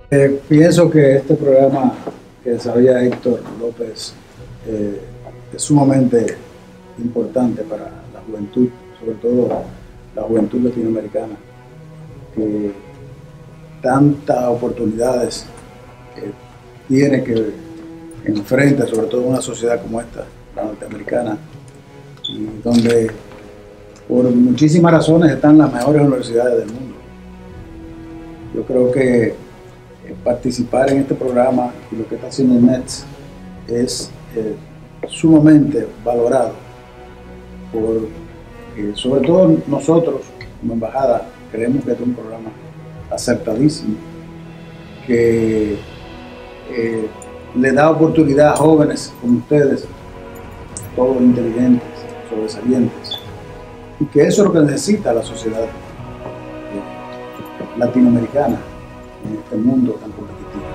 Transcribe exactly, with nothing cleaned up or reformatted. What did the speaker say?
Eh, pienso que este programa que desarrolla Héctor López eh, es sumamente importante para la juventud, sobre todo la juventud latinoamericana, que tantas oportunidades eh, tiene que enfrenta, sobre todo una sociedad como esta, la norteamericana, y donde por muchísimas razones están las mejores universidades del mundo. Yo creo que eh, participar en este programa y lo que está haciendo el NETS es eh, sumamente valorado por, eh, sobre todo nosotros como embajada creemos que es un programa acertadísimo que eh, le da oportunidad a jóvenes como ustedes, todos inteligentes, sobresalientes, y que eso es lo que necesita la sociedad latinoamericana en este mundo tan competitivo.